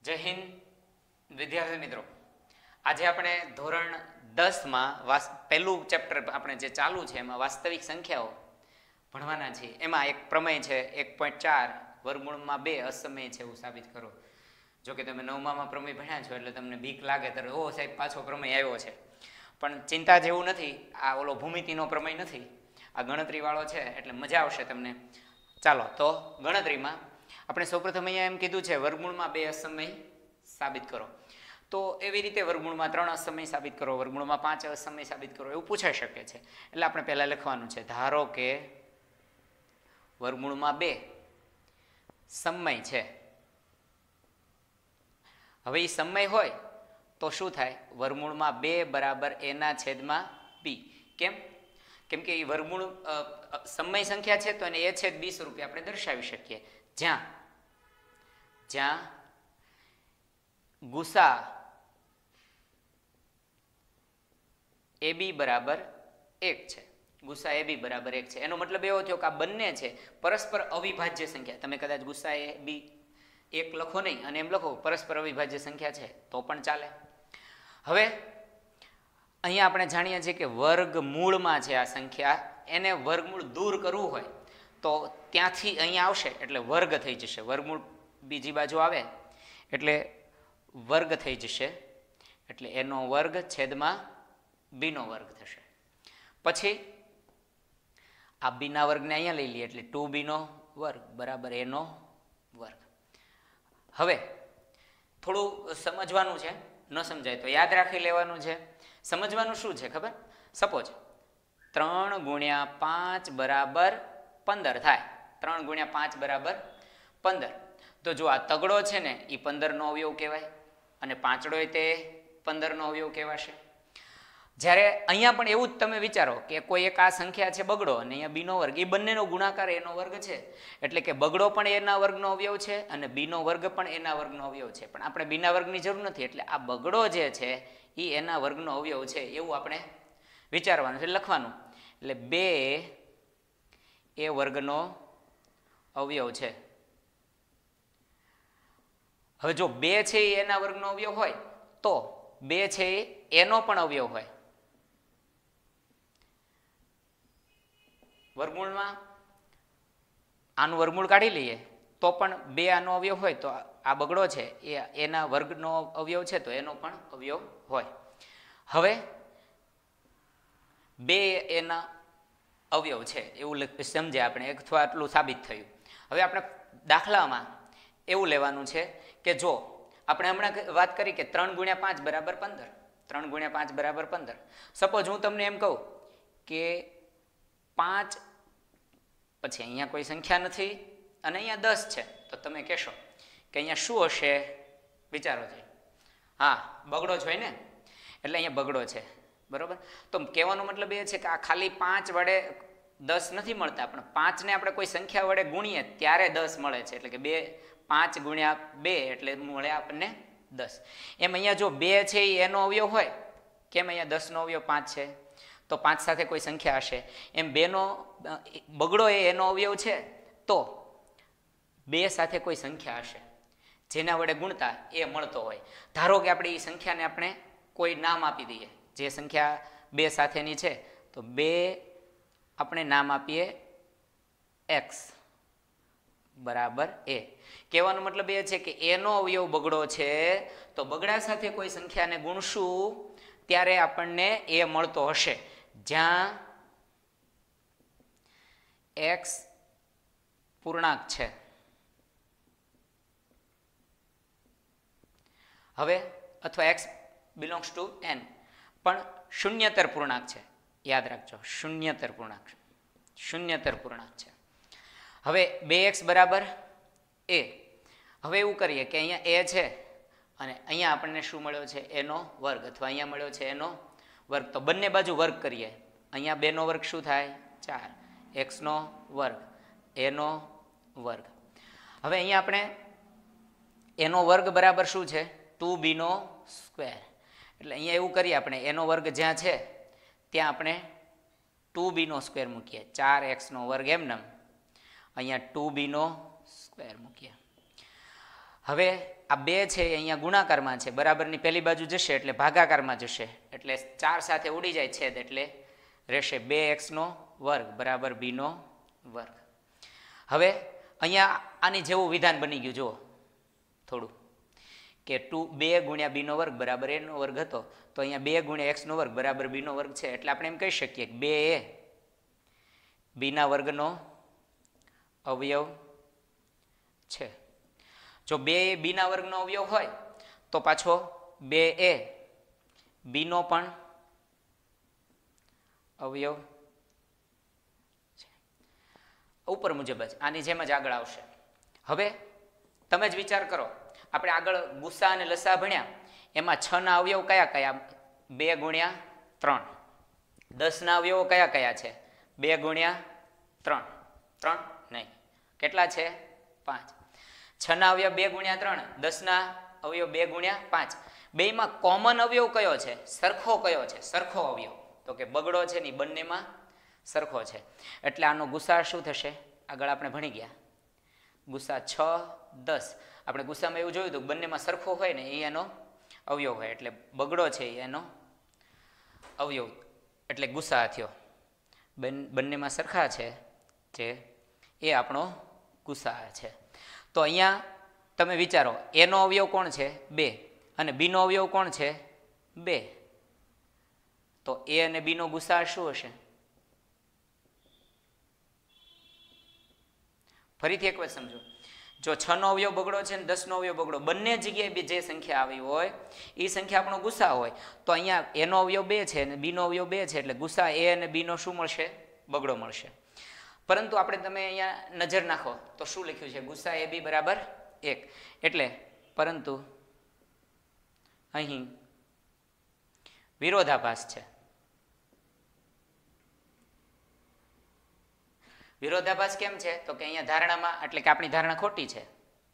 જય હિન્દ વિદ્યાર્થી મિત્રો, આજે આપણે ધોરણ 10 માં પહેલું ચેપ્ટર આપણે જે ચાલુ છે એમાં વાસ્તવિક સંખ્યાઓ ભણવાના છે. એમાં એક પ્રમેય છે 1.4 વર્ગમૂળમાં 2 અસમય છે એવું સાબિત કરો. જો કે તમે 9માં પ્રમેય ભણ્યા છો એટલે તમને બીક લાગે ત્યારે ઓ સાહેબ પાછો પ્રમેય આવ્યો છે, પણ ચિંતા જેવું નથી. આ ઓલો ભૂમિતિનો પ્રમેય નથી, આ ગણતરીવાળો છે એટલે મજા આવશે તમને. ચાલો તો ગણતરીમાં આપણે સૌપ્રથમ અહીંયા એમ કીધું છે વર્ગમૂળમાં 2 અસમય સાબિત કરો. તો એવી રીતે વર્ગમૂળમાં 3 અસમય સાબિત કરો, વર્ગમૂળમાં 5 અસમય સાબિત કરો એવું પૂછાઈ શકે છે. એટલે આપણે પહેલાં લખવાનું છે ધારો કે વર્ગમૂળમાં 2 સમય છે. હવે એ સમય હોય તો શું થાય? વર્ગમૂળમાં 2 બરાબર એના છેદમાં બી. કેમ? કેમ કે એ વર્ગમૂળ સમય સંખ્યા છે તો એને એ છેદ બી સ્વરૂપે આપણે દર્શાવી શકીએ, જ્યાં ગુસા એ બી બરાબર 1 છે. ગુસા એ બી બરાબર 1 છે. એનો મતલબ એવો થયો કે આ બંને છે પરસ્પર અવિભાજ્ય સંખ્યા. તમે કદાચ ગુસા એ બી 1 લખો નહીં અને એમ લખો પરસ્પર અવિભાજ્ય સંખ્યા છે તો પણ ચાલે. હવે અહીંયા આપણે જાણીએ છીએ કે વર્ગમૂળમાં છે આ સંખ્યા, એને વર્ગમૂળ દૂર કરવું હોય તો ત્યાંથી અહીંયા આવશે એટલે વર્ગ થઈ જશે. વર્ગમૂળ બીજી બાજુ આવે એટલે વર્ગ થઈ જશે, એટલે એનો વર્ગ છેદમાં બીનો વર્ગ થશે. પછી આ બીના વર્ગને અહીંયા લઈ લઈએ એટલે 2બીનો વર્ગ બરાબર એનો વર્ગ. હવે થોડું સમજવાનું છે, ન સમજાય તો યાદ રાખી લેવાનું છે. સમજવાનું શું છે ખબર? સપોઝ 3 ગુણ્યા 5 બરાબર 15 થાય. 3 ગુણ્યા 5 બરાબર 15. તો જો આ તગડો છે ને એ 15નો અવયવ કહેવાય અને પાંચડો તે 15નો અવયવ કહેવાશે. જ્યારે અહીંયા પણ એવું જ તમે વિચારો કે કોઈ એક આ સંખ્યા છે બગડો અને અહીંયા બીનો વર્ગ, એ બંનેનો ગુણાકાર એનો વર્ગ છે, એટલે કે બગડો પણ એના વર્ગનો અવયવ છે અને બીનો વર્ગ પણ એના વર્ગનો અવયવ છે. પણ આપણે બીના વર્ગની જરૂર નથી, એટલે આ બગડો જે છે એ એના વર્ગનો અવયવ છે એવું આપણે વિચારવાનું છે, લખવાનું. એટલે 2 એ વર્ગનો અવયવ છે. હવે જો 2 છે એ એના વર્ગનો અવયવ હોય તો 2 છે એ એનો પણ અવયવ હોય. વર્ગમૂળમાં આનું વર્ગમૂળ કાઢી લઈએ તો પણ 2 આનો અવયવ હોય તો આ બગડો છે એ એના વર્ગનો અવયવ છે તો એનો પણ અવયવ હોય. હવે 2 એના અવયવ છે એવું સમજે આપણે, અથવા આટલું સાબિત થયું. હવે આપણે દાખલામાં એવું લેવાનું છે કે જો આપણે હમણાં વાત કરી કે 3 ગુણ્યા 5 બરાબર 15, 3 ગુણ્યા 5 બરાબર 15. સપોઝ હું તમને એમ કહું કે 5 પછી અહીંયા કોઈ સંખ્યા નથી અને અહીંયા 10 છે, તો તમે કહેશો કે અહીંયા શું હશે? વિચારો છે. હા, બગડો જ હોય ને, એટલે અહીંયા બગડો છે, બરોબર. તો કહેવાનો મતલબ એ છે કે આ ખાલી 5 વડે 10 નથી મળતા, પણ 5ને આપણે કોઈ સંખ્યા વડે ગુણીએ ત્યારે 10 મળે છે. એટલે કે 5 ગુણ્યા 2 એટલે મળે આપણને 10. એમ અહીંયા જો 2 છે એ એનો અવયવ હોય, કેમ અહીંયા 10નો અવયવ 5 છે તો 5 સાથે કોઈ સંખ્યા હશે. એમ 2નો બગડો એ એનો અવયવ છે તો 2 સાથે કોઈ સંખ્યા હશે જેના વડે ગુણતા એ મળતો હોય. ધારો કે આપણે એ સંખ્યાને આપણે કોઈ નામ આપી દઈએ, જે સંખ્યા 2 સાથેની છે તો 2 આપણે નામ આપીએ x બરાબર a. કહેવાનો મતલબ એ છે કે એનો અવયવ બગડો છે તો બગડા સાથે કોઈ સંખ્યાને ગુણશું ત્યારે આપણને એ મળતો હશે, જ્યાં x પૂર્ણાંક છે. હવે અથવા x બિલોંગ્સ ટુ n પણ શૂન્યતર પૂર્ણાંક છે, યાદ રાખજો. શૂન્યતર પૂર્ણાંક છે. હવે 2x બરાબર a. હવે એવું કરીએ કે અહીંયા a છે અને અહીંયા આપણને શું મળ્યો છે? એનો વર્ગ, અથવા અહીંયા મળ્યો છે એનો વર્ગ. તો બંને બાજુ વર્ગ કરીએ. અહીંયા 2નો વર્ગ શું થાય? 4. x નો વર્ગ, એનો વર્ગ. હવે અહીંયા આપણે એનો વર્ગ બરાબર શું છે? 2bનો સ્ક્વેર. એટલે અહીંયા એવું કરીએ આપણે એનો વર્ગ જ્યાં છે ત્યાં આપણે 2bનો સ્ક્વેર મૂકીએ. 4xનો વર્ગ એમને અહીંયા 2bનો સ્ક્વેર મૂકીએ. હવે આ 2 છે એ અહીંયા ગુણાકારમાં છે, બરાબરની પહેલી બાજુ જશે એટલે ભાગાકારમાં જશે, એટલે 4 સાથે ઉડી જાય છેદ, એટલે રહેશે 2x² બરાબર b² હવે અહીંયા આની જેવું વિધાન બની ગયું જુઓ થોડું, કે 2 ગુણ્યા b² બરાબર a² હતો, તો અહીંયા 2 ગુણ્યા x² બરાબર b² છે, એટલે આપણે એમ કહી શકીએ કે 2 એ b² અવયવ છે. જો 2 એ b² અવયવ હોય તો પાછો 2 એ b નો પણ અવયવ છે. ઉપર મુજબ જ આની જેમ જ આગળ આવશે. હવે તમે જ વિચાર કરો, આપણે આગળ ગુસા અને લસા ભણ્યા, એમાં 6 ના અવયવ કયા કયા? 2 ગુણ્યા 3. 10 ના અવયવો કયા કયા છે? 2 ગુણ્યા 3. 3 નહીં, કેટલા છે? 5. 6 ના અવયવ 2 ગુણ્યા 3, 10 ના અવયવ 2 ગુણ્યા 5. બેયમાં કોમન અવયવ કયો છે? સરખો કયો છે? સરખો અવયવ. તો કે બગડો છે ને બંનેમાં સરખો છે, એટલે આનો ગુસા શું થશે? આગળ આપણે ભણી ગયા ગુસા 6, 10. આપણે ગુસામાં એવું જોયું હતું બંનેમાં સરખો હોય ને એ એનો અવયવ હોય, એટલે બગડો છે એનો અવયવ, એટલે ગુસા થયો. બંનેમાં સરખા છે જે એ આપણો ગુસા છે. તો અહીંયા તમે વિચારો, એનો અવયવ કોણ છે? 2, અને બીનો અવયવ કોણ છે? 2. તો એ અને બીનો ગુસા શું હશે? ફરીથી એક વાર સમજો, જો 6 નો અવયવ બગડો છે ને 10 નો અવયવ બગડો, બંને જગ્યાએ જે સંખ્યા આવી હોય એ સંખ્યા આપણો ગુસા હોય, તો અહીંયા એનો અવયવ 2 છે અને બીનો અવયવ 2 છે, એટલે ગુસા એ અને બીનો શું મળશે? બગડો મળશે. પરંતુ આપણે તમે અહીંયા નજર નાખો તો શું લખ્યું છે? ગુસા એ બી બરાબર 1. એટલે પરંતુ અહીં વિરોધાભાસ છે. વિરોધાભાસ કેમ છે? તો કે અહીંયા ધારણામાં, એટલે કે આપણી ધારણા ખોટી છે.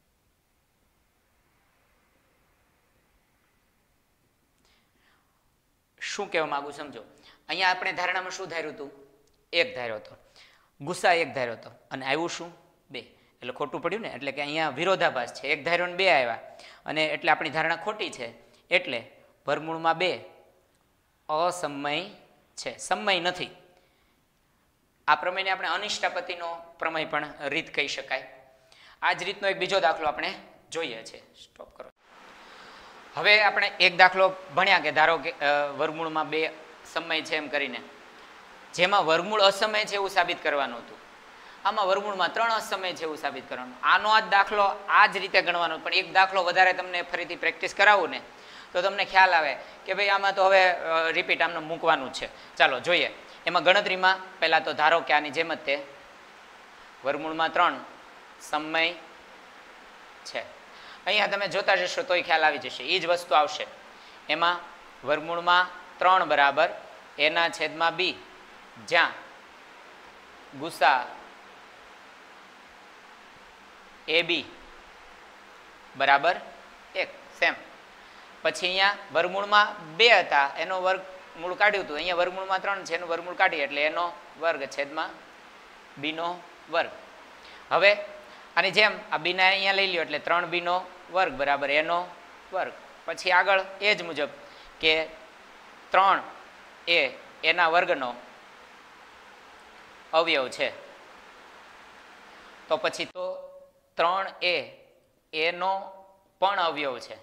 શું કહેવા માંગુ સમજો, અહીંયા આપણે ધારણામાં શું ધાર્યું હતું? 1 ધાર્યો હતો, ગુસા 1 ધાર્યો હતો, અને આવ્યું શું? 2. એટલે ખોટું પડ્યું ને, એટલે કે અહીંયા વિરોધાભાસ છે. 1 ધાર્યો ને 2 આવ્યા, અને એટલે આપણી ધારણા ખોટી છે, એટલે વર્ગમૂળમાં 2 અસમય છે, સમય નથી. આ પ્રમેયને આપણે અનિષ્ટાપતિનો પ્રમેય પણ રીત કહી શકાય. આ જ રીતનો એક બીજો દાખલો આપણે જોઈએ છે. સ્ટોપ કરો. હવે આપણે એક દાખલો ભણ્યા કે ધારો કે વર્ગમૂળમાં 2 સમય છે એમ કરીને, જેમાં વર્ગમૂળ અસમય છે એવું સાબિત કરવાનું હતું. આમાં વર્ગમૂળમાં 3 અસમય છે એવું સાબિત કરવાનું. આનો આ જ દાખલો આ જ રીતે ગણવાનો, પણ એક દાખલો વધારે તમને ફરીથી પ્રેક્ટિસ કરાવું ને તો તમને ખ્યાલ આવે કે ભાઈ આમાં તો હવે રિપીટ આમને મૂકવાનું જ છે. ચાલો જોઈએ. એમાં ગણતરીમાં પહેલાં તો ધારો કે આની જેમ જ તે વર્ગમૂળમાં 3 સમય છે. અહીંયા તમે જોતા જશો તોય ખ્યાલ આવી જશે, એ જ વસ્તુ આવશે. એમાં વર્ગમૂળમાં 3 બરાબર એના છેદમાં બી, જ્યાં ગુસા એ બી બરાબર 1 સેમ. પછી અહીંયા વર્ગમૂળમાં 2 હતા, એનો વર્ગમૂળ કાઢ્યું હતું. અહીંયા વર્ગમૂળમાં 3 છે, એનું વર્ગમૂળ કાઢીએ એટલે એનો વર્ગ છેદમાં બીનો વર્ગ. હવે આની જેમ આ બીના અહીંયા લઈ લ્યો, એટલે 3b નો વર્ગ બરાબર એનો વર્ગ. પછી આગળ એ જ મુજબ કે 3 એ એના વર્ગનો અવયવ છે, તો પછી તો 3 એ એનો પણ અવયવ છે,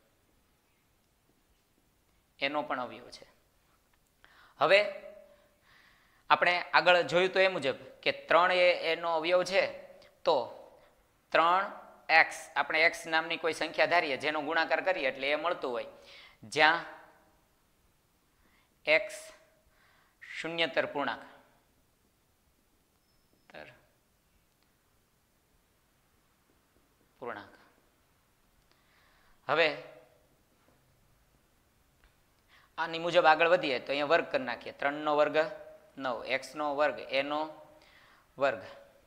એનો પણ અવયવ છે. હવે આપણે આગળ જોયું તો એ મુજબ કે 3 એ એનો અવયવ છે, તો 3x આપણે x નામની કોઈ સંખ્યા ધારીએ જેનો ગુણાકાર કરીએ એટલે એ મળતું હોય, જ્યાં x શૂન્યતર પૂર્ણાંક હવે આની મુજબ આગળ વધીએ તો અહીંયા વર્ગ કરી નાખીએ. 3 નો વર્ગ 9, x નો વર્ગ એનો વર્ગ.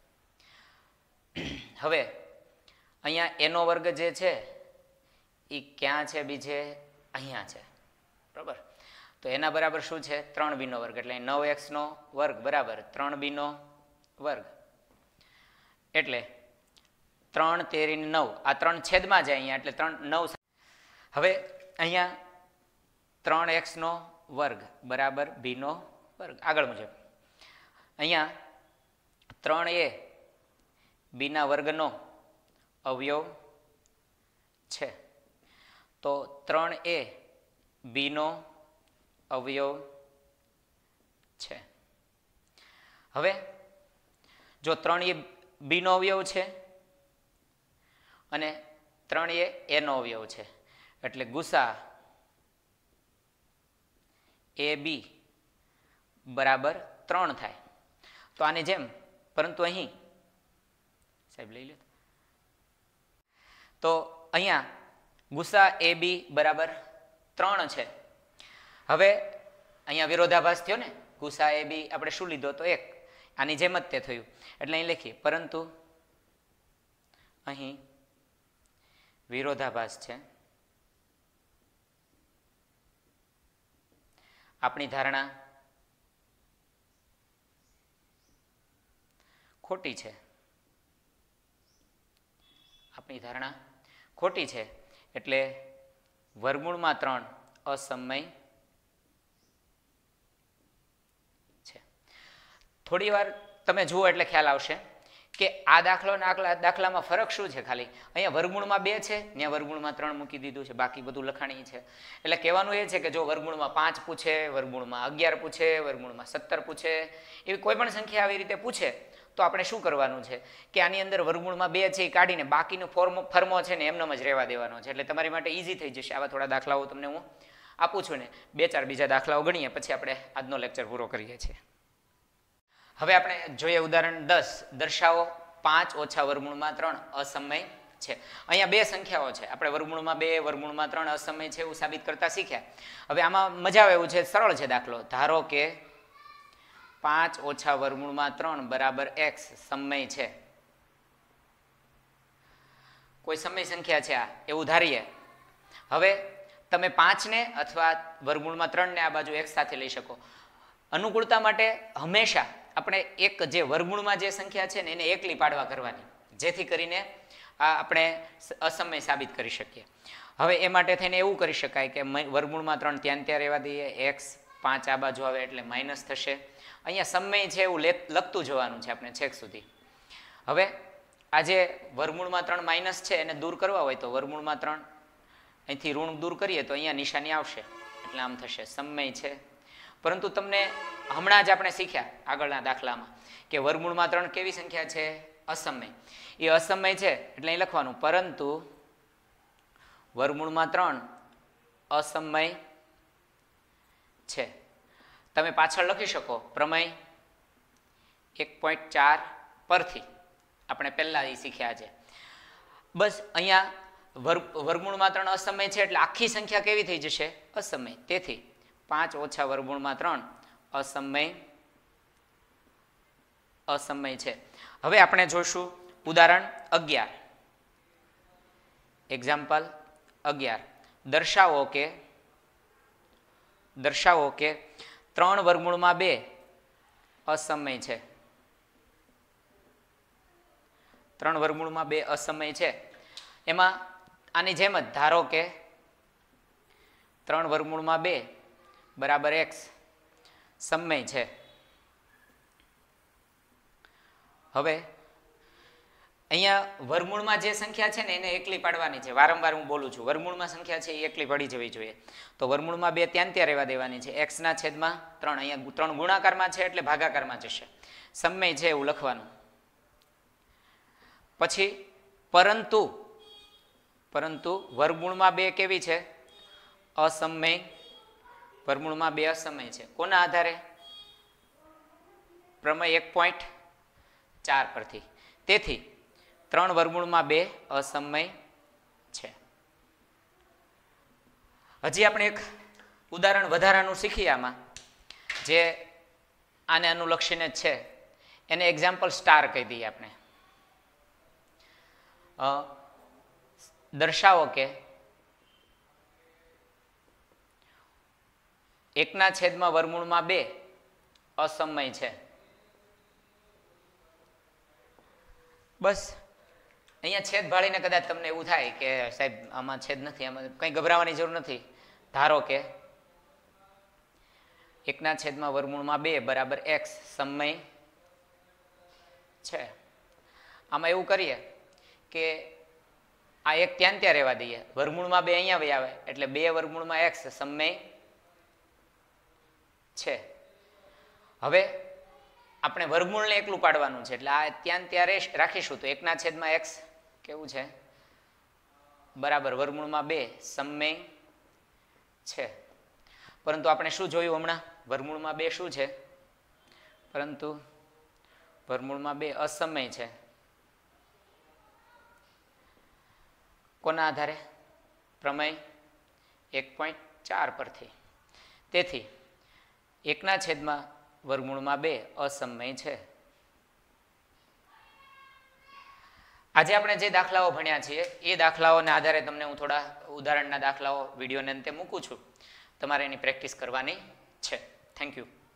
હવે અહીંયા એનો વર્ગ જે છે એ ક્યાં છે? બીજે અહીંયા છે, બરાબર. તો એના બરાબર શું છે? 3b નો વર્ગ, એટલે 9x નો વર્ગ બરાબર 3b નો વર્ગ. એટલે 3 તેરી 9 આ 3 છેદમાં જાય અહીંયા એટલે 3 9. હવે અહીંયા 3x નો વર્ગ બરાબર b નો વર્ગ. આગળ મુજબ અહીંયા 3 એ b ના વર્ગનો અવયવ છે તો 3 એ b નો અવયવ છે. હવે જો 3 એ b નો અવયવ છે અને 3 એ a નો અવયવ છે એટલે ગુસા ab બરાબર 3 થાય. તો આની જેમ, પરંતુ અહીં સાહેબ લઈ લો તો અહીંયા ગુસા ab બરાબર 3 છે. હવે અહીંયા વિરોધાભાસ થયો ને, ગુસા ab આપણે શું લીધો તો 1, આની જેમ જ તે થયું એટલે અહીં લખીએ, પરંતુ અહીં વિરોધાભાસ છે. આપણી ધારણા ખોટી છે. આપણી ધારણા ખોટી છે એટલે વર્ગમૂળમાં 3 અસમય છે. થોડી વાર તમે જુઓ એટલે ખ્યાલ આવશે કે આ દાખલો અને આ દાખલામાં ફરક શું છે. ખાલી અહીંયા વર્ગમૂળમાં 2 છે, ત્યાં વર્ગમૂળમાં 3 મૂકી દીધું છે, બાકી બધું લખાણી છે. એટલે કહેવાનું એ છે કે જો વર્ગમૂળમાં 5 પૂછે, વર્ગમૂળમાં 11 પૂછે, વર્ગમૂળમાં 17 પૂછે, એવી કોઈ પણ સંખ્યા આવી રીતે પૂછે તો આપણે શું કરવાનું છે કે આની અંદર વર્ગમૂળમાં 2 છે એ કાઢીને બાકીનો ફરમો છે ને એમનેમ જ રહેવા દેવાનો છે. એટલે તમારી માટે ઇઝી થઈ જશે. આવા થોડા દાખલાઓ તમને હું આપું છું ને 2-4 બીજા દાખલાઓ ગણીએ પછી આપણે આજનો લેક્ચર પૂરો કરીએ છીએ. હવે આપણે જોઈએ ઉદાહરણ 10. દર્શાવો 5 ઓછા વર્ગમૂળમાં 3 અસમય છે. અહીંયા 2 સંખ્યાઓ છે. આપણે વર્ગમૂળમાં 2 વર્ગમૂળમાં 3 અસમય છે એવું સાબિત કરતા શીખ્યા. હવે આમાં મજા આવે એવું છે, સરળ છે દાખલો. ધારો કે 5 ઓછા વર્ગમૂળમાં 3 બરાબર x સમય છે. કોઈ સમય સંખ્યા છે આ એવું ધારીએ. હવે તમે 5 ને અથવા વર્ગમૂળમાં 3 ને આ બાજુ x સાથે લઈ શકો. અનુકૂળતા માટે હંમેશા આપણે એક જે વર્ગમૂળમાં જે સંખ્યા છે ને એને એકલી પાડવા કરવાની, જેથી કરીને આ આપણે અસમય સાબિત કરી શકીએ. હવે એ માટે થઈને એવું કરી શકાય કે વર્ગમૂળમાં 3 ત્યાં ત્યાં રહેવા દઈએ, x 5 આ બાજુ આવે એટલે માઇનસ થશે. અહીંયા સમય છે એવું લખતું જવાનું છે આપણે છેક સુધી. હવે આ જે વર્ગમૂળમાં 3 માઇનસ છે એને દૂર કરવા હોય તો વર્ગમૂળમાં 3 અહીંથી ઋણ દૂર કરીએ તો અહીંયા નિશાની આવશે એટલે આમ થશે. સમય છે, પરંતુ તમને હમણાં જ આપણે શીખ્યા આગળના દાખલામાં કે વર્ગમૂળમાં 3 કેવી સંખ્યા છે? અસમય. એ અસમય છે એટલે અહીં લખવાનું પરંતુ વર્ગમૂળમાં 3 અસમય છે. તમે પાછળ લખી શકો પ્રમેય 1.4 પરથી, આપણે પહેલા એ શીખ્યા છે. બસ અહીંયા વર્ગમૂળમાં 3 અસમય છે એટલે આખી સંખ્યા કેવી થઈ જશે? અસમય. તેથી 5 ઓછા વર્ગમૂળમાં 3 અસમય છે. હવે આપણે જોઈશું ઉદાહરણ 11. એક્ઝામ્પલ 11. દર્શાવો કે 3 વર્ગમૂળમાં 2 અસમય છે. 3 વર્ગમૂળમાં 2 અસમય છે. એમાં આની જેમ જ ધારો કે 3 વર્ગમૂળમાં 2 બરાબર x સમય છે. હવે અહીંયા વર્ગમૂળમાં જે સંખ્યા છે ને એને એકલી પાડવાની છે. વારંવાર હું બોલું છું, વર્ગમૂળમાં સંખ્યા છે એ એકલી પડી જવી જોઈએ. તો વર્ગમૂળમાં 2 ત્યાં ત્યાં રહેવા દેવાની છે. x ના છેદમાં 3, અહીંયા 3 ગુણાકારમાં છે એટલે ભાગાકારમાં જશે. સમય છે એવું લખવાનું. પછી પરંતુ વર્ગમૂળમાં 2 કેવી છે? અસમય. વર્ગમૂળમાં 2 અસમય છે. કોના આધારે? પ્રમેય 1.4 પરથી. તેથી 3 વર્ગમૂળમાં 2 અસમય છે. હજી આપણે એક ઉદાહરણ વધારાનું શીખીએ આમાં, જે આને અનુલક્ષીને જ છે. એને એક્ઝામ્પલ સ્ટાર કહી દઈએ આપણે. દર્શાવો કે 1 છેદમાં વર્ગમૂળમાં 2 અસમય છે. બસ અહીંયા છેદ ભાળીને કદાચ તમને એવું થાય કે સાહેબ આમાં છેદ નથી, આમાં કંઈ ગભરાવાની જરૂર નથી. ધારો કે 1/√2 બરાબર x સમય છે. આમાં એવું કરીએ કે આ એક ત્યાં ત્યાં રહેવા દઈએ, વર્ગમૂળમાં 2 અહીંયા વહી આવે એટલે 2/x સમય છે. હવે આપણે વર્ગમૂળને એકલું પાડવાનું છે એટલે આ ત્યાં ત્યારે રાખીશું તો 1/x કેવું છે બરાબર √2 સમય છે. પરંતુ આપણે શું જોયું હમણાં, √2 શું છે, પરંતુ √2 અસમય છે. કોના આધારે? પ્રમેય 1.4 પરથી. તેથી 1/√2 અસમય છે. આજે આપણે જે દાખલાઓ ભણ્યા છીએ એ દાખલાઓના આધારે તમને હું થોડા ઉદાહરણના દાખલાઓ વિડીયોને અંતે મૂકું છું. તમારે એની પ્રેક્ટિસ કરવાની છે. Thank you.